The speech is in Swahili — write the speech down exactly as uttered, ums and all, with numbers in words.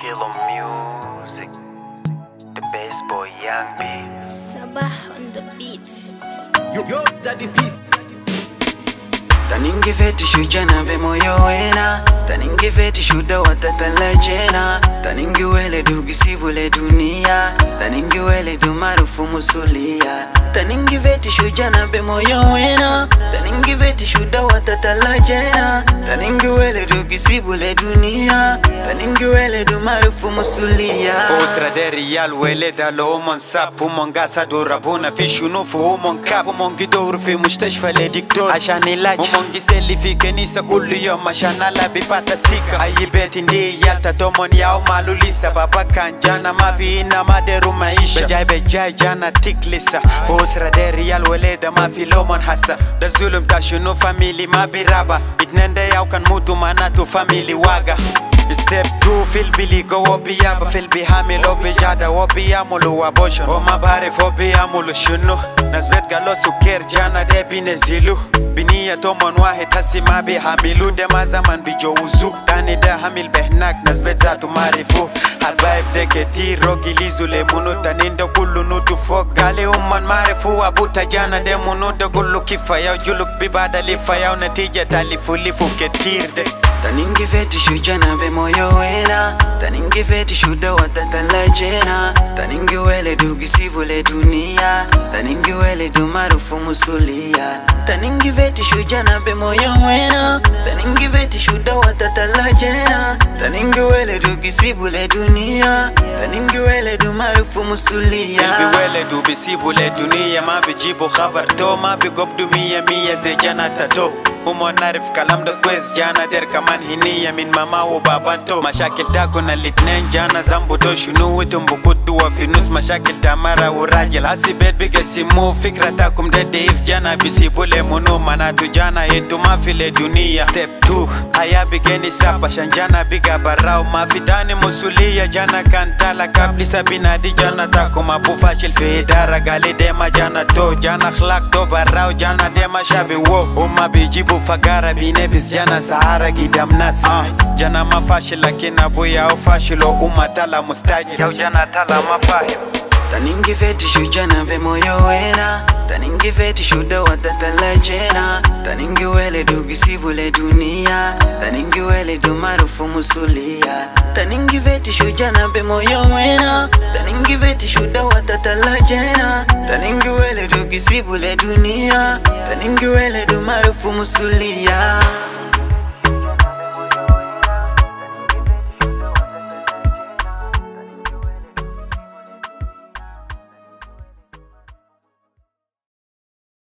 Kilo music, the bass boy Young B. Sabah on the beat. Yo, yo, daddy P. Taningi feti shujana ve moyo wena, taningi feti shuda watatala jena, taningi wele dugi sivule dunia, taningi wele du marufu musulia, taningi feti shujana ve moyo wena, taningi feti shuda watatala jena, taningi wele dugi sivule dunia, taningi wele du marufu musulia. Fosra de real wele da lo umon sap umon gasa do rabuna fi shunufu umon kap umon gidor fi mustashfa le diktor عشان ilaج umon giseli fi kenisa kullu yom عشان ala bipata sika ayi beti ndi yalta tomon yao malulisa baba kan jana ma fi ina maderu maisha bejay bejay jana tiklisa Fosra de real wele da ma fi lomon hasa da zulum ta shunu family ma biraba itnende yao kan mutu manatu family waga Step two fil bili go obi yaba fil bihamil obi jada obi yamulu abortion Oma barif obi yamulu shunu Nasbet galo suker jana de bine zilu Biniya tomon wahe tasima bi hamilu Dema zaman bijo uzu Tani de hamil behnak nasbet zatu marifu Habaib de keti rogi lizu le munu Taninda kullu nutu fok Gali umman marifu abuta jana de munu Da kullu kifa yao juluk bibada lifa yao Natija talifu lifu ketir de Taningi feti shujana ve moyo wena, taningi feti shuda watatala jena, taningi wele dugi sivule dunia, taningi wele du marufu musulia, taningi feti shujana ve moyo wena, taningi feti shuda watatala jena, taningi wele dugi sivule dunia, taningi wele du marufu musulia. Filbi wele du bisibule dunia ma bijibu khabar to ma bigobdu miya miya ze jana tato Umon narif kalam da kwez jana der kaman hiniya min mama wa babanto Mashakil ta kuna litnen jana zambu to shunu witum bukutu wa finus Mashakil ta mara urajil hasi bed bige simu fikra ta kum dede if jana bisibule munu manatu jana yetu mafile dunia Step two haya bigeni sapa shanjana biga barao mafidani musulia jana kantala kabli sabina di jana ta kuma bufashil fi idara gali dema jana to jana khlak to barao jana dema shabi wo Uma bijibu fagara bine bis jana sahara gidam nas uh, Jana mafashil lakin abu yao fashilo Uma tala mustajil yao jana tala mafahim Taningi feti shujana ve moyo wena, taningi feti shuda watatala jena, taningi wele dugi sivule dunia, taningi wele du marufu musulia, taningi feti shujana ve moyo wena, taningi feti shuda watatala jena, taningi wele dugi sivule dunia, taningi wele du marufu musulia.